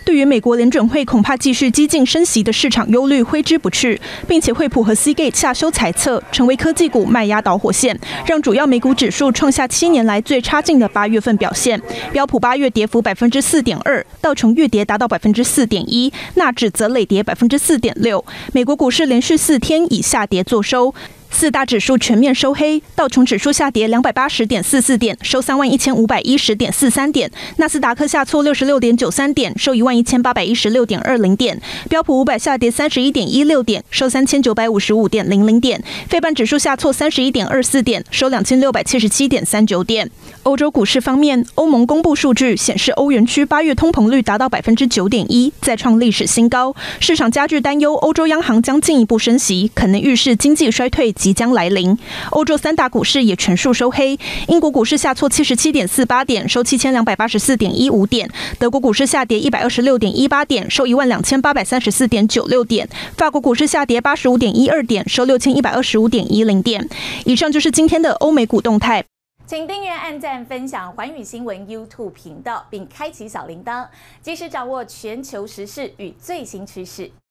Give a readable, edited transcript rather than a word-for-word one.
对于美国联准会恐怕继续激进升息的市场忧虑挥之不去，并且惠普和 Seagate 下修财测，成为科技股卖压导火线，让主要美股指数创下7年来最差劲的8月份表现。标普8月跌幅4.2%，道琼月跌达到4.1%，纳指则累跌4.6%。美国股市连续4天以下跌作收。4大指数全面收黑，道琼指数下跌280.44点，收31510.43点；纳斯达克下挫66.93点，收11816.20点；标普500下跌31.16点，收3955.00点；费半指数下挫31.24点，收2677.39点。欧洲股市方面，欧盟公布数据显示，欧元区8月通膨率达到9.1%，再创历史新高。市场加剧担忧，欧洲央行将进一步升息，可能预示经济衰退即将来临。欧洲3大股市也全数收黑，英国股市下挫77.48点，收7284.15点；德国股市下跌126.18点，收12834.96点；法国股市下跌85.12点，收6125.10点。以上就是今天的欧美股动态。 请订阅、按赞、分享寰宇新闻 YouTube 频道，并开启小铃铛，及时掌握全球时事与最新趋势。